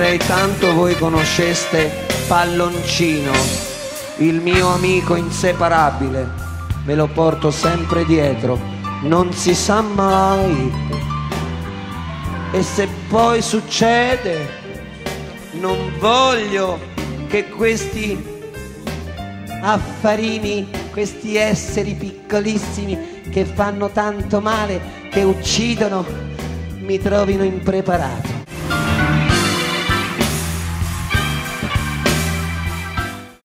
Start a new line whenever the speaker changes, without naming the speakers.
vorrei tanto voi conosceste Palloncino, il mio amico inseparabile, me lo porto sempre dietro, non si sa mai. E se poi succede, non voglio che questi affarini, questi esseri piccolissimi che fanno tanto male, che uccidono, mi trovino impreparato.